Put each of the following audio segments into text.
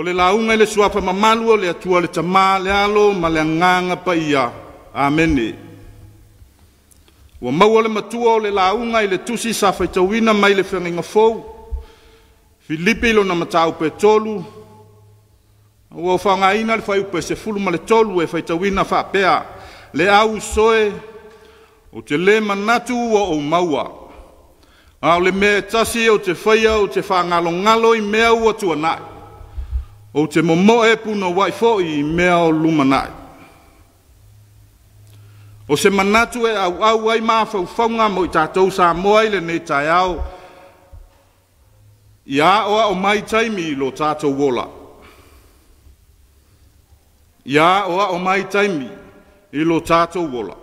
O le launga le suafa mamalu o le atua le tama le alo ma le nganga pa ia. Amene. Ua maua le matua o le launga i le tusi sa faitawina mai le whenga fau. Filipi lo na matau pe tolu. Ua whanga ina le whai upe se fulu ma le tolu e faitawina whapea. Le au soe o te le manatu o maua. O le mea tasi o te whaia o te whangalo ngalo i mea ua tuanai. O te momoe puna waifo i mea o lumanai. O se manatu e au ai maa whauwhaunga mo i tātou Samoa i le nei tai au. Ia oa o mai taimi i lo tātou wola. Ia oa o mai taimi i lo tātou wola.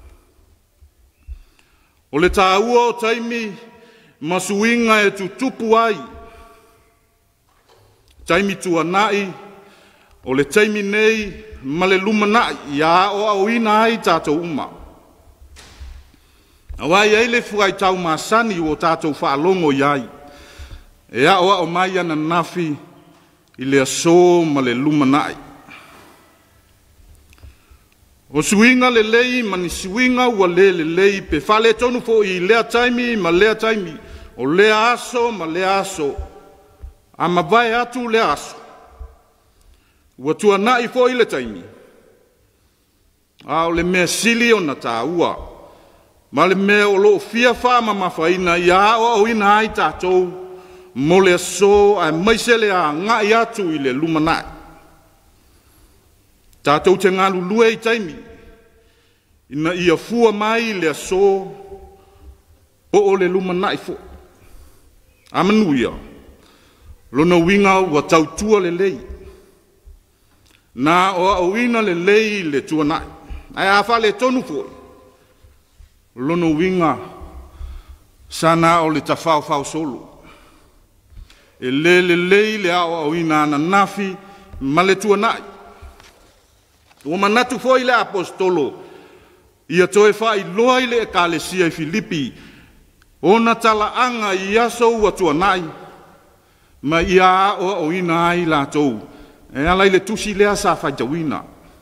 O le tāua o taimi masuinga e tutupu ai. Taimi tuanai, o le taimi nei, ma le lumanai, ia o au ina ai tātou uma. Awai ai le fuai tau masani o tātou whaalongo iai. Ea oa o mai ana nafi i le aso ma le lumanai. O suinga le lei, mani suinga ua le lei, pe whale tonu fo i lea taimi ma lea taimi, o lea aso ma lea aso. A mawai atu le aso. Ua tua nai fo i le taimi. A o le mea sili o na tā ua. Ma le mea o lo fia wha ma mawhaina i a o ina ai tātou. Mo le aso a maisele a ngai atu i le lumanai. Tātou te ngā lulue i taimi. Ina ia fua mai le aso o le lumanai fo. Amanuia. Lona winga wa tautua le lei. Na o awina le lei le tuanai. Ai awha le tonu fo. Lona winga sana o le tawhau solo. E le lei le au awina ana nafi ma le tuanai. Ua manatu fo i le apostolo. Ia toe wha i loa i le ekalesia i Filipi. Ona tala anga i aso ua tuanai. Ma ia o ina ai lātou. E alai le tusi lea sa whaitawina.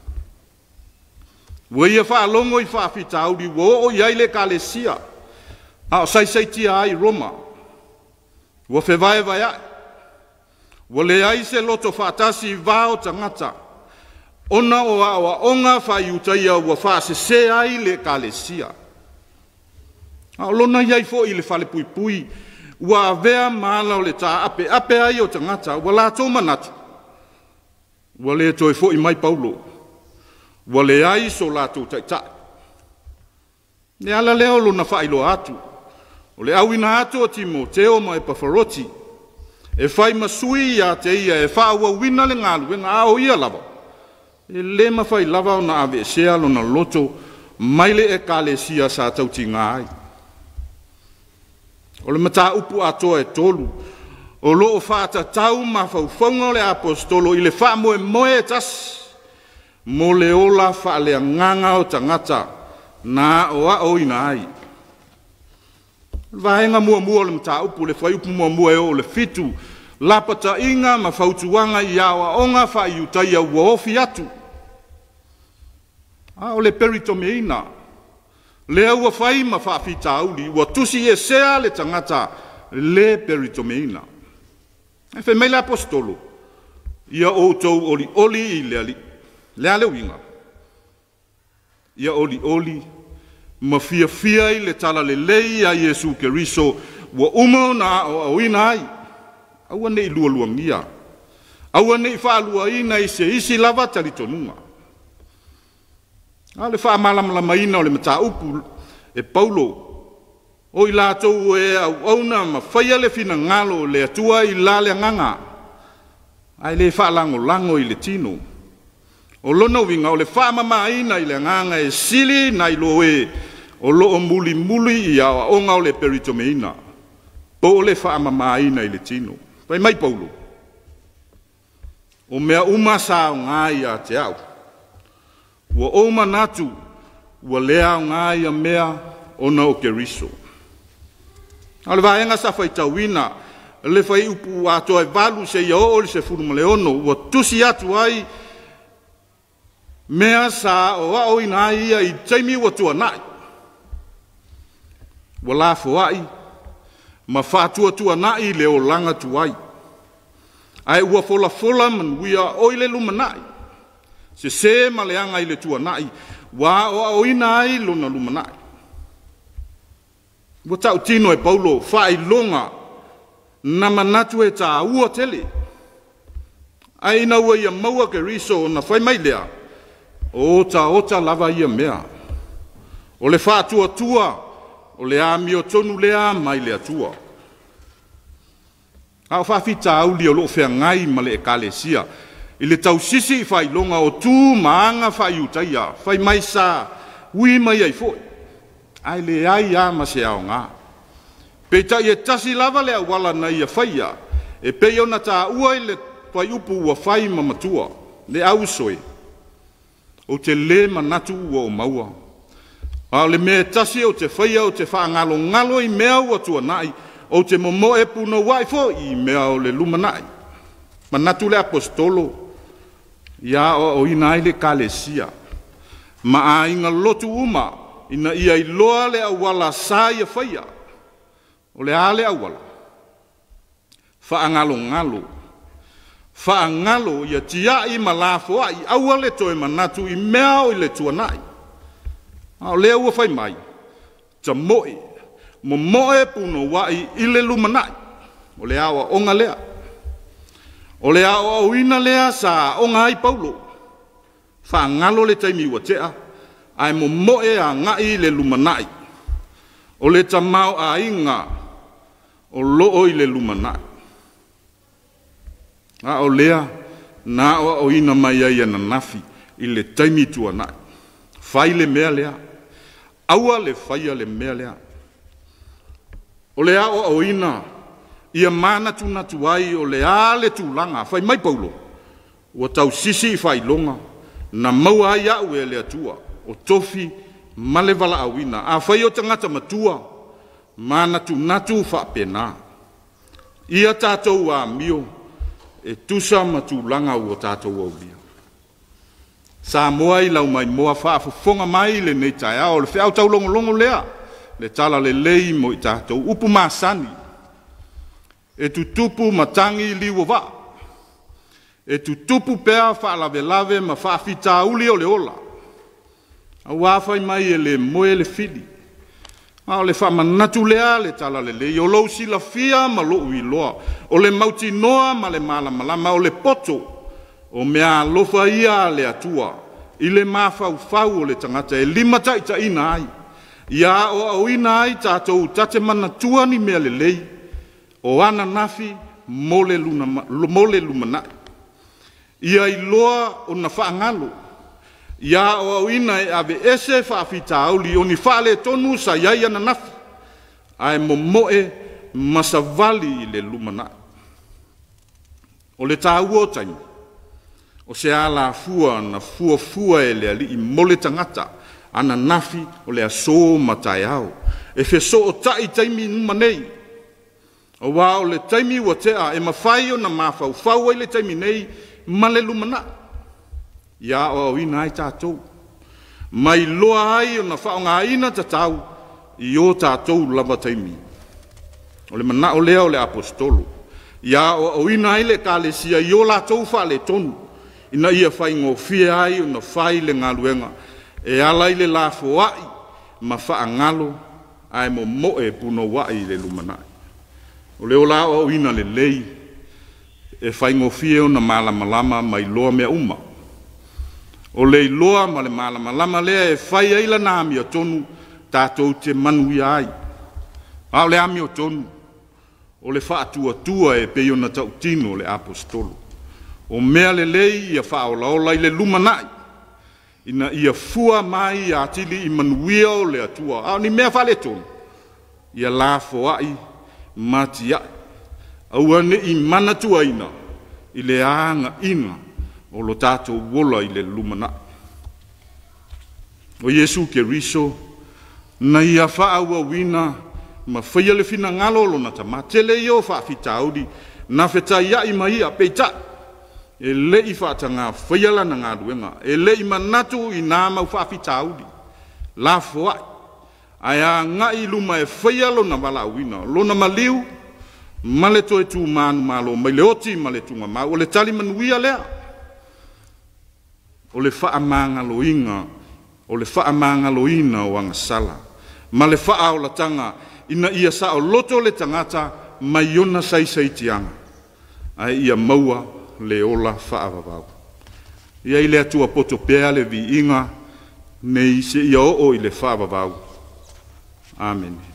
Wa ia whaalongo i whaafitauri, wa o iai le kalesia. A o saisaitia ai Roma. Wa whewai vai ai. Wa le ai se loto whaatasi vao tangata. Ona o a onga whaiutaia wa whaasese ai le kalesia. A lona iai fo i le whale pui pui. Ua vea maana o le tā ape ai o tangata, ua la tō manatu. Ua le toi fo i mai Paulo. Ua le ai so la tō taitai. Ne ala leo lo na whailo atu. O le awina atu o Timoteo ma e Pafaroti. E whai masui ia te ia e whaua wina le ngālu, e ngā o ia lava. E le ma whai lava o na ave sea lo na loto, maile e kalesia sa tauti ngā ai. O le mata upu atoa e tolu. O loo whaata tau ma whauwhaunga le apostolo i le wha moe tas. Mo le ola wha le nganga o tangata. Nā o a o ina ai. Vahenga mua le mata upu le whai upu mua e o le fitu. Lapata inga ma whautuanga i awa onga wha i utaia ua ofi atu. A o le peritomeina. Le ua whai ma whaafita auli, ua tusi e sea le tangata le peritomeina. E whai mai le apostolo, ia outou oli i le ali, le ale winga. Ia oli, ma fia i le tala le lei a Yesu Keriso, ua umo na o awina ai. Aua nei luangia. Aua nei whaalua ina i se isi lava talitonunga. A le wha malamalaina o le mata upu e Paulo. O i lātou e au ma whaia le fina ngalo le atua i la le nganga. Ai le wha lango i le tino. O lona winga o le wha mamaina i le nganga e sili na i loe. O loo muli i awa onga o le peritomeina. Po o le wha mamaina i le tino. Pai mai Paulo. O mea umasa o ngai a te au. Ua oma natu, ua lea o ngai a mea o na o Keriso. Ale vaenga sa whaitawina, le fai upu ato e valu se ia o le se furu maleono ua tusi atu ai mea sa o a o ina ia i taimi ua tuanai ua lafo ai ma whātua tuanai le o langa tuai ai ua fola fola man wia oile lumanai se maleanga i le tuanai wa o ina ai lona lumanai ua tau tino e Paulo whai longa na manatu e tā ua tele ai ina ua ia maua ke riso na whai mai lea o ta lava ia mea o le whātua tua o le ami o tonu lea mai le atua au whawhita au li o loo whea ngai ma le ekalesia i le tau sisi i whai longa o tū maanga whai utaia whai mai sa ui mai ai foi ai le ai a ma se ao ngā peita i e tasi lava le awala na ia whaia e pei ona tā ua i le whai upu ua whai mamatua le au soe o te le manatu ua o maua a le mea tasi o te whaia o te whaangalo ngalo i mea ua tuanai o te momo e puno wai fo i mea o le lumanai manatu le apostolo ia o ina le kalesia ma a inga lotu uma ina ia i loa le awala sa ia whaia o le ale awala whaangalo ia tia i malafo ai aua le toe manatu i mea o i le tuanai o lea ua whai mai ta moe moe puno wai i le lumanai o le awa onga lea o le awa o ina lea sa onga ai Paulo whaangalo le taimi ua tea ai moe a ngai le lumanai o le tamau a inga o loo i le lumanai a o lea na o ina mai ai ana nafi i le taimi tuanai whai le mea lea aua le whaia le mea lea o le ao o ina ia manatu natu ai o le a le tūlanga whai mai Paulo ua tau sisi i whai longa na maua ai au e le atua o tofi ma le vala awina a whai o tangata matua manatu natu whapena ia tātou a mio e tusa ma tūlanga ua tātou au via Samoa i lau mai moa whaafofonga mai le nei tai ao le whiau tau longo lea le tala le lei mo i tātou upu masani e tutupu matangi liwa wa e tutupu pea whaalave ma whaafita uli o le ola a wafai mai e le moe le fili a o le whamanatu lea le tala le lei o lau sila fia ma lo ui loa o le mauti noa ma le malama o le poto o mea lofa ia le atua i le mawhau o le tangata e lima taita ina ai ia o ina ai tātou tate manatua ni mea le lei o ana nafi mole lumanai ia i loa o na whaangalo ia o ina e ave ese whaafita auli o ni whaale tonu sa iai ana nafi ai momoe masavali i le lumanai o le tāua o taimi o se ala fua na fua e le ali i mole tangata ana nafi o le aso matai au e fe so o tai taimi numa nei o wa o le taimi ua tea e mawhai o na mawhau e le taimi nei ma le lumana ia o ina ai tātou mai loa ai o na whaonga ina tatau i o tātou lava taimi o le mana o lea o le apostolo ia o ina ai le kalesia i o la tau wha le tonu ina ia whai ngofia ai o na whai le ngaluenga e alai le lafo ai ma whaangalo ai mo moe puno wai le lumanai o leo la o ina le lei e whai ngofia o na malama mai loa mea uma o le loa ma le malama lea e whai aila na ami o tonu tātou te manui ai a o le ami o tonu o le whaatua e pei o na tautino o le apostolo o mea le lei ia whaolaola i le lumanai ina ia fua mai a tili i manuia o le atua a ni mea whale tonu ia la foai mati ai au ane i manatua ina i le anga ina o lo tātou wola i le lumanai o Yesu ke riso na ia whaua wina ma whaia le fina ngalolo na ta matele i o whaafitaudi na whetai ia i mai a peita e le i whaatanga whaia lana ngā ruenga e le i manatu i nā mau whaafitaudi la foa ai a ngai luma e whaia lona wala uina lona maliu ma le toe tū mānu mālo mai le oti ma le tunga mau o le tali manuia lea o le whaamangaloinga o le whaamangaloina o angasala ma le whaaulatanga ina ia sa o loto le tangata mai ona saitianga ai ia maua le ola whaavavau ia i le atua poto pea le vi inga nei se ia o i le whaavavau. Amen.